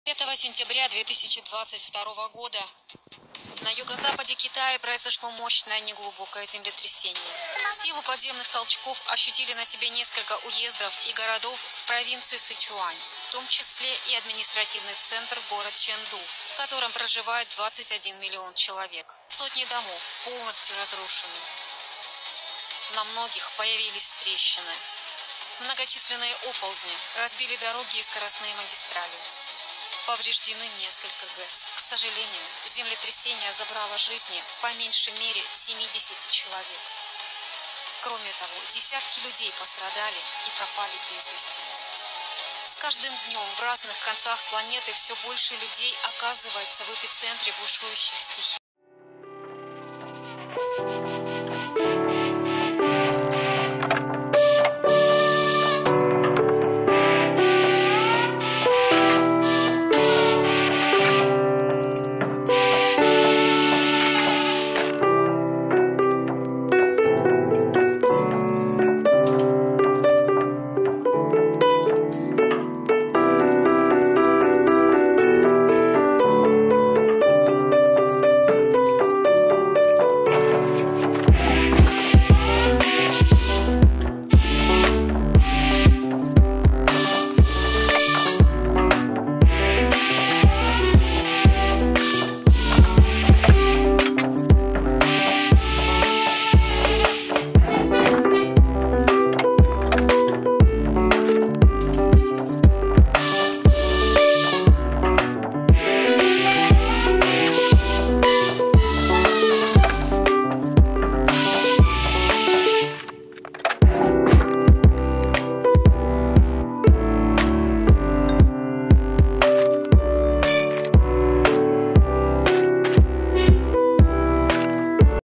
5 сентября 2022 года на юго-западе Китая произошло мощное неглубокое землетрясение. Силу подземных толчков ощутили на себе несколько уездов и городов в провинции Сычуань, в том числе и административный центр город Чэнду, в котором проживает 21 миллион человек. Сотни домов полностью разрушены. На многих появились трещины. Многочисленные оползни разбили дороги и скоростные магистрали. Повреждены несколько ГЭС. К сожалению, землетрясение забрало жизни по меньшей мере 70 человек. Кроме того, десятки людей пострадали и пропали без вести. С каждым днем в разных концах планеты все больше людей оказывается в эпицентре бушующих стихий.